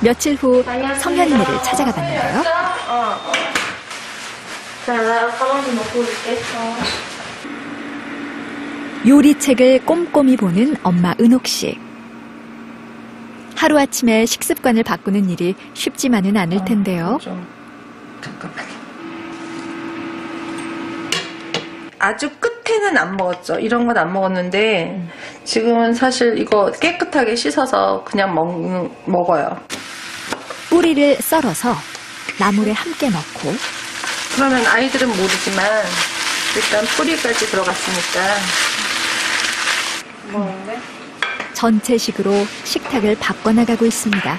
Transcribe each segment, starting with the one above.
며칠 후 성현이네를 찾아가 봤는데요. 자, 나 가방좀 넣고 올게. 요리책을 꼼꼼히 보는 엄마 은옥 씨. 하루아침에 식습관을 바꾸는 일이 쉽지만은 않을 텐데요. 잠깐만요. 아주 끝에는 안 먹었죠. 이런 건 안 먹었는데 지금은 사실 이거 깨끗하게 씻어서 그냥 먹어요. 뿌리를 썰어서 나물에 함께 넣고 그러면 아이들은 모르지만 일단 뿌리까지 들어갔으니까 전체식으로 식탁을 바꿔나가고 있습니다.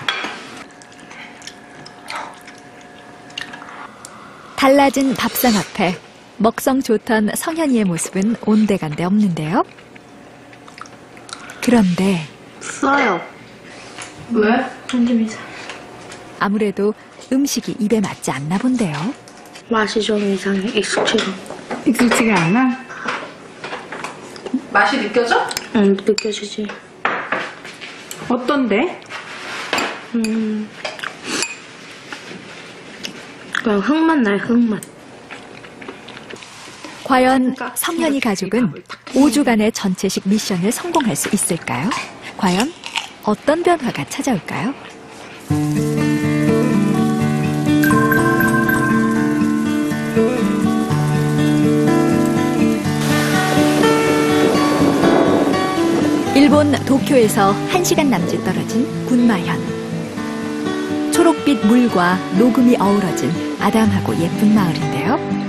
달라진 밥상 앞에 먹성 좋던 성현이의 모습은 온데간데 없는데요. 그런데 써요. 왜? 좀 이상. 아무래도 음식이 입에 맞지 않나 본데요. 맛이 좀 이상해. 익숙지가 않아? 맛이 느껴져? 응, 느껴지지. 어떤데? 그냥 흙맛 나요, 흙맛. 과연 성현이 가족은 5주간의 전체식 미션을 성공할 수 있을까요? 과연 어떤 변화가 찾아올까요? 일본 도쿄에서 1시간 남짓 떨어진 군마현. 초록빛 물과 녹음이 어우러진 아담하고 예쁜 마을인데요.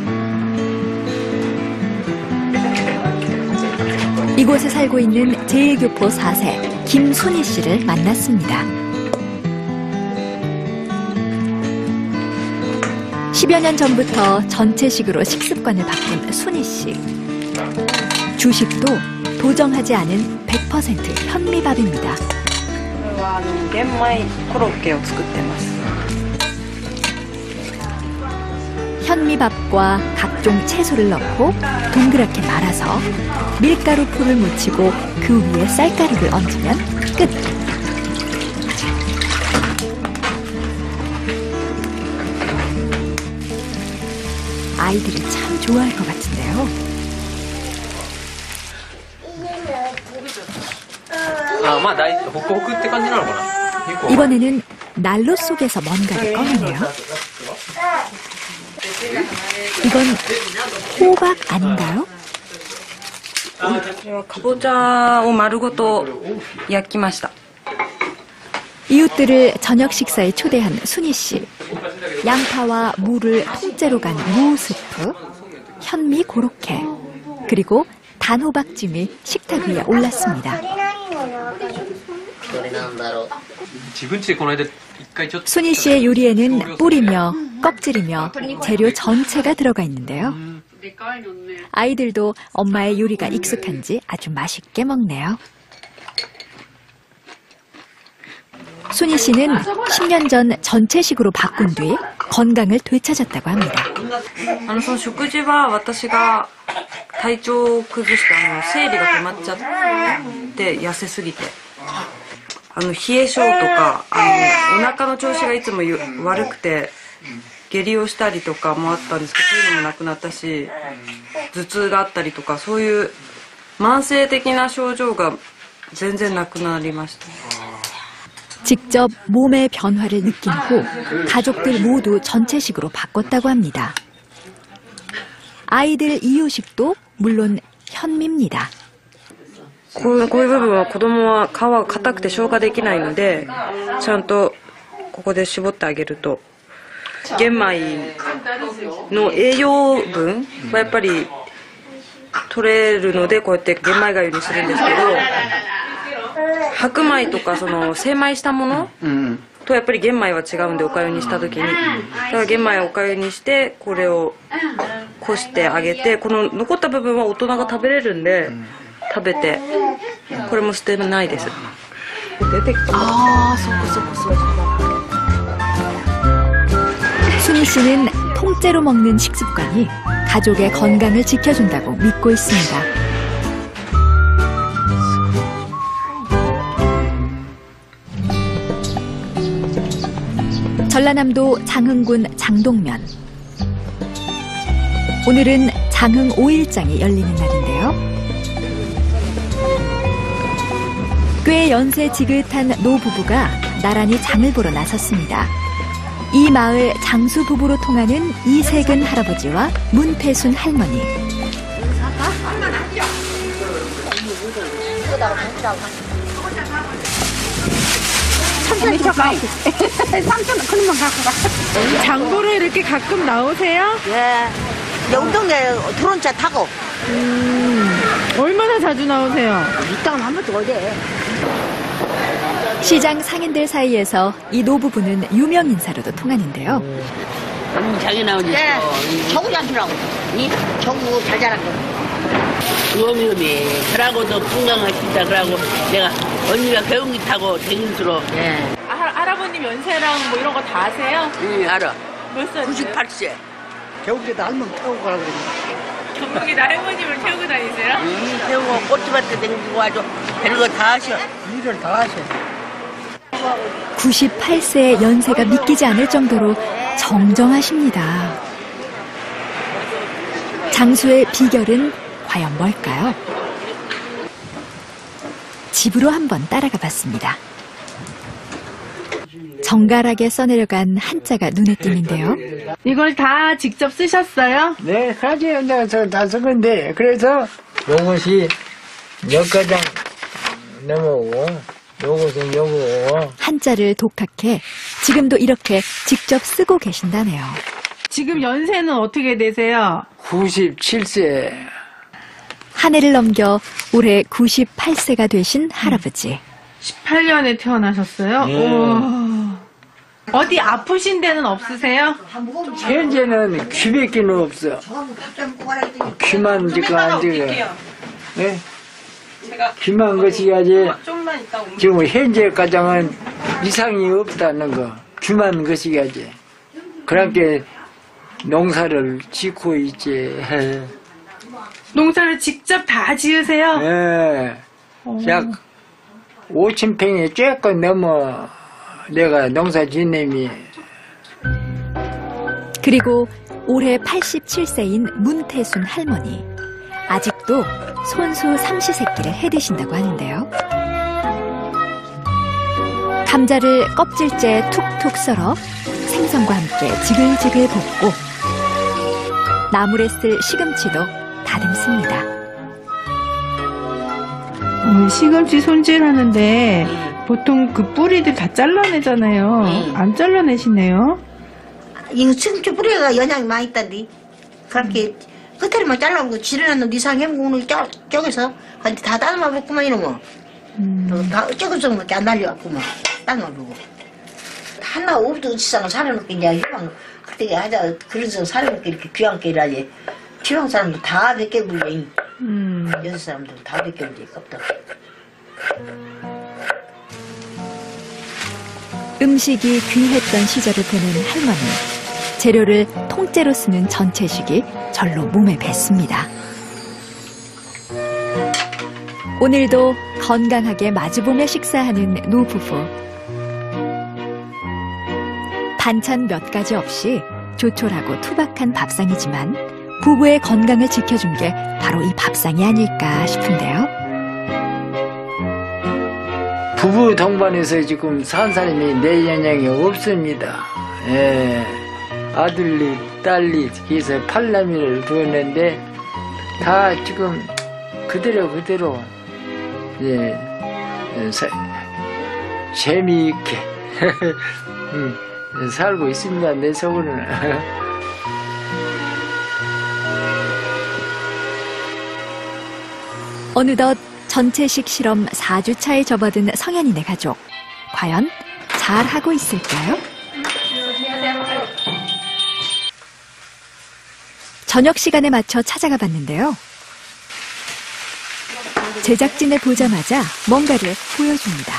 이곳에 살고 있는 제1교포 4세 김순희 씨를 만났습니다. 10여 년 전부터 전체식으로 식습관을 바꾼 순희 씨. 주식도 도정하지 않은 100% 현미밥입니다. 겐마이 코로케를 作ってます. 현미밥과 각종 채소를 넣고 동그랗게 말아서 밀가루 풀을 묻히고 그 위에 쌀가루를 얹으면 끝! 아이들이 참 좋아할 것 같은데요. 이번에는 난로 속에서 뭔가를 꺼내네요. 이건 호박 아닌가요? 이웃들을 저녁 식사에 초대한 순희 씨. 양파와 무를 통째로 간 무스프, 현미 고로케, 그리고 단호박찜이 식탁 위에 올랐습니다. 순희 씨의 요리에는 뿌리며 껍질이며 재료 전체가 들어가 있는데요. 아이들도 엄마의 요리가 익숙한지 아주 맛있게 먹네요. 순희 씨는 10년 전 전체식으로 바꾼 뒤 건강을 되찾았다고 합니다. 食事は私が体調を崩して生理が止まっちゃって痩せすぎて冷え性とかお腹の調子がいつも悪くて下痢をしたりとかもあったんですけどそういうのもなくなったし頭痛があったりとかそういう慢性的な症状が全然なくなりました。 직접 몸의 변화를 느낀 후 가족들 모두 전체식으로 바꿨다고 합니다. 아이들 이유식도 물론 현미입니다. こういう部分は子供は皮が硬くて消化できないのでちゃんとここで絞ってあげると玄米の栄養分はやっぱり取れるのでこうやって玄米粥にするんですけど白米とかその精米したものとやっぱり玄米は違うんでお粥にした時にだから玄米をお粥にしてこれをこしてあげてこの残った部分は大人が食べれるんで食べてこれも捨てないです。出てきた。ああ、そこそこ。 순희 씨는 통째로 먹는 식습관이 가족의 건강을 지켜준다고 믿고 있습니다. 전라남도 장흥군 장동면. 오늘은 장흥 5일장이 열리는 날인데요. 꽤 연세 지긋한 노부부가 나란히 장을 보러 나섰습니다. 이 마을 장수 부부로 통하는 이세근 할아버지와 문태순 할머니. 장보러 이렇게 가끔 나오세요? 예. 여기 동네 드론차 타고. 얼마나 자주 나오세요? 이따가 한 번도 오지. 시장 상인들 사이에서 이 노부부는 유명 인사로도 통하는데요. 장에 나오지. 예. 저구 잡수라고. 이 저구 잘 자란 거. 어미어미. 그러고도 건강하신다. 그러고 내가 언니가 배웅기 타고 댕길수록. 예. 할아버님 연세랑 뭐 이런 거 다 아세요? 응, 알아. 몇 살? 98세. 겨울에도 할머니 태우고 가라 그래. 전국에 나 할머님을 태우고 다니세요? 응, 태우고 꽃집한테 댕기고 아주 별거 다 하셔. 일을 다 하셔. 98세의 연세가 믿기지 않을 정도로 정정하십니다. 장수의 비결은 과연 뭘까요? 집으로 한번 따라가 봤습니다. 정갈하게 써내려간 한자가 눈에 띄는데요. 이걸 다 직접 쓰셨어요? 네, 사진에 내가 다 쓴 건데, 그래서 요것이 몇 가장 넘어오고, 요것은 요거. 한자를 독학해 지금도 이렇게 직접 쓰고 계신다네요. 지금 연세는 어떻게 되세요? 97세. 한 해를 넘겨 올해 98세가 되신 할아버지. 18년에 태어나셨어요? 네. 우와. 어디 아프신 데는 없으세요? 현재는 귀밖에는 없어. 귀만 지금 안 지금. 네? 귀만 것이야지. 지금 현재 가장은 이상이 없다는 거. 귀만 것이야지. 그렇게 농사를 짓고 있지. 농사를 직접 다 지으세요? 네. 약 5,000평에 조금 넘어 내가 농사 짓님이. 그리고 올해 87세인 문태순 할머니. 아직도 손수 삼시세끼를 해드신다고 하는데요. 감자를 껍질째 툭툭 썰어 생선과 함께 지글지글 볶고 나물에 쓸 시금치도 다듬습니다. 시금치 손질하는데 보통 그 뿌리들 다 잘라내잖아요. 안 잘라내시네요? 이거 시금치 뿌리가 영양이 많이 있단디. 그렇게 겉에만 잘라고 지르는 이상 해먹고는 쪼개서 근데 다 따듬어 먹구만 이러면. 다 조금밖에 안 날려갖구만. 따듬어 보고. 하나 없도 어찌서 살아놓고 이제 희망 그때 하자 그래서 살아놓고 이렇게 귀한게 일하지. 지방 사람들 다 몇 개 불려. 여섯 사람들 다 몇 개 불려. 껍다. 음식이 귀했던 시절을 보낸 할머니. 재료를 통째로 쓰는 전체식이 절로 몸에 뱄습니다. 오늘도 건강하게 마주보며 식사하는 노부부. 반찬 몇 가지 없이 조촐하고 투박한 밥상이지만 부부의 건강을 지켜준 게 바로 이 밥상이 아닐까 싶은데요. 부부 동반해서 지금 산 사람이 내 영향이 없습니다. 예. 아들리, 딸리, 그래서 팔남이를 두었는데, 다 지금 그대로, 예, 재미있게, 살고 있습니다, 내 속으로는. 어느덧 전체식 실험 4주차에 접어든 성현이네 가족. 과연 잘하고 있을까요? 저녁 시간에 맞춰 찾아가 봤는데요. 제작진을 보자마자 뭔가를 보여줍니다.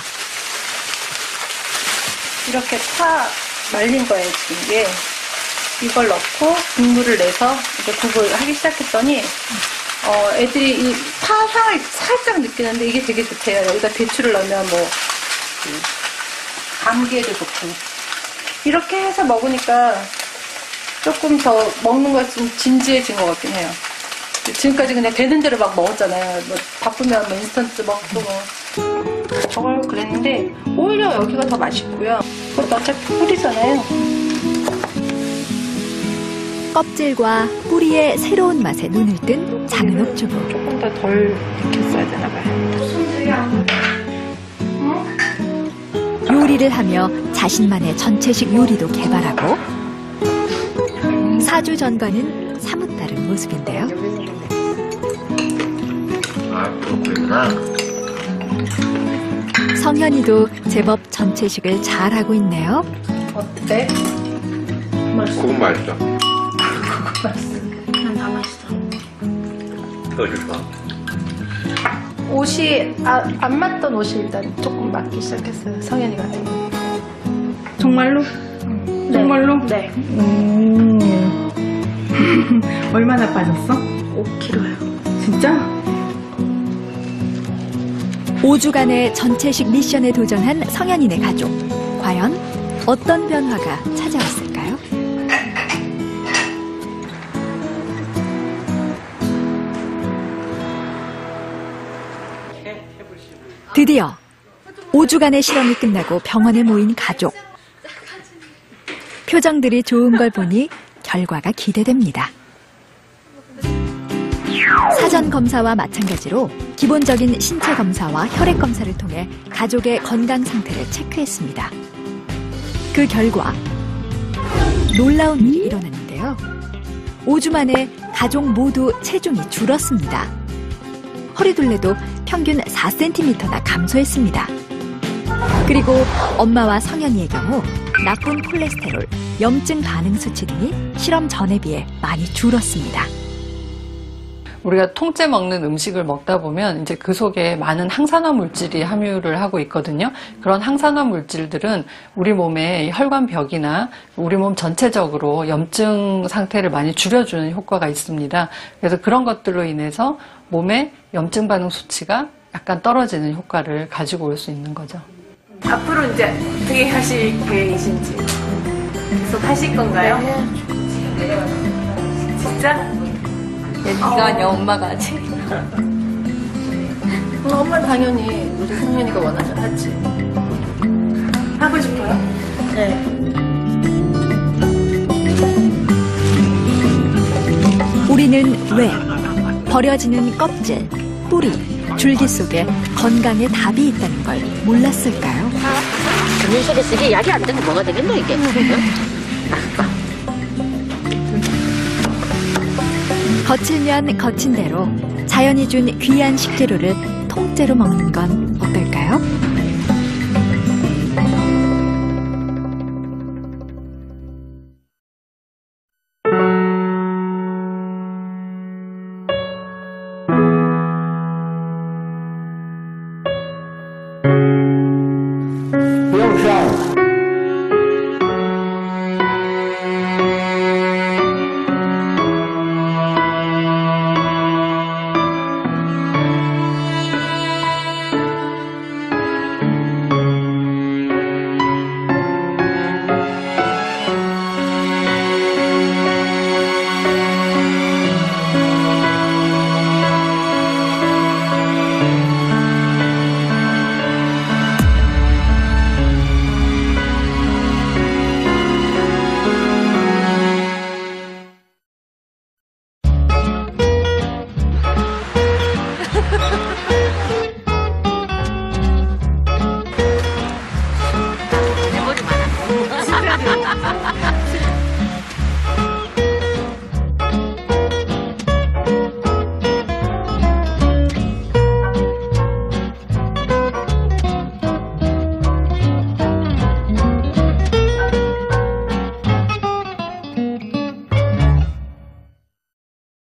이렇게 파 말린 거예요, 지금 이게. 이걸 넣고 국물을 내서 이제 국을 하기 시작했더니 애들이 이 파 향을 살짝 느끼는데 이게 되게 좋대요. 여기다 대추를 넣으면 뭐 감기에도 좋고 이렇게 해서 먹으니까 조금 더 먹는 것 좀 진지해진 것 같긴 해요. 지금까지 그냥 되는 대로 막 먹었잖아요. 뭐 바쁘면 뭐 인스턴트 먹고 뭐 저걸 그랬는데 오히려 여기가 더 맛있고요. 그것도 어차피 뿌리잖아요. 껍질과 뿌리의 새로운 맛에 눈을 뜬 작은 옥주부. 조금 더 덜 익혔어야 되나 봐요. 요리를 하며 자신만의 전체식 요리도 개발하고 4주 전과는 사뭇 다른 모습인데요. 아, 그렇구나. 성현이도 제법 전체식을 잘하고 있네요. 어때? 그건 맛있어. 난 다 맛있어. 더 좋아. 옷이 안 맞던 옷이 일단 조금 맞기 시작했어요. 성현이 같은 거. 정말로? 정말로? 네. 얼마나 빠졌어? 5kg요. 진짜? 5주간의 전체식 미션에 도전한 성현이네 가족. 과연 어떤 변화가 찾아왔을까요? 드디어 5주간의 실험이 끝나고 병원에 모인 가족. 표정들이 좋은 걸 보니 결과가 기대됩니다. 사전 검사와 마찬가지로 기본적인 신체 검사와 혈액 검사를 통해 가족의 건강 상태를 체크했습니다. 그 결과 놀라운 일이 일어났는데요. 5주 만에 가족 모두 체중이 줄었습니다. 허리둘레도 평균 4cm나 감소했습니다. 그리고 엄마와 성현이의 경우 나쁜 콜레스테롤, 염증 반응 수치 등이 실험 전에 비해 많이 줄었습니다. 우리가 통째 먹는 음식을 먹다 보면 이제 그 속에 많은 항산화 물질이 함유를 하고 있거든요. 그런 항산화 물질들은 우리 몸의 혈관벽이나 우리 몸 전체적으로 염증 상태를 많이 줄여주는 효과가 있습니다. 그래서 그런 것들로 인해서 몸의 염증 반응 수치가 약간 떨어지는 효과를 가지고 올 수 있는 거죠. 앞으로 이제 어떻게 하실 계획이신지 계속 하실 건가요? 진짜? 네가 아니야, 엄마가 하지. 엄마 당연히 우리 성현이가 원하면 하지. 하고 싶어요? 네. 우리는 왜 버려지는 껍질, 뿌리, 줄기 속에 건강의 답이 있다는 걸 몰랐을까요? 그런 소리 쓰기 약이 안 되면 뭐가 되겠노 이게. 거칠면 거친 대로 자연이 준 귀한 식재료를 통째로 먹는 건